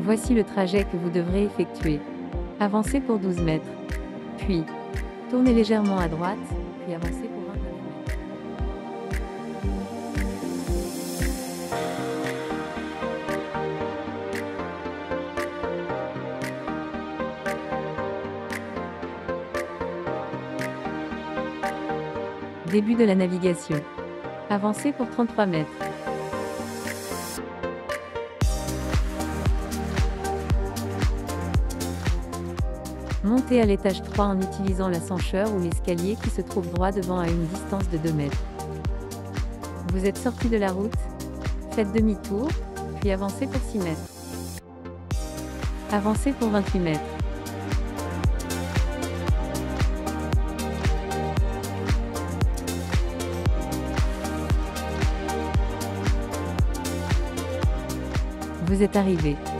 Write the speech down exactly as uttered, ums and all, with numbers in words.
Voici le trajet que vous devrez effectuer. Avancez pour douze mètres. Puis, tournez légèrement à droite, puis avancez pour vingt-neuf mètres. Début de la navigation. Avancez pour trente-trois mètres. Montez à l'étage trois en utilisant l'ascenseur ou l'escalier qui se trouve droit devant à une distance de deux mètres. Vous êtes sorti de la route? Faites demi-tour, puis avancez pour six mètres. Avancez pour vingt-huit mètres. Vous êtes arrivé.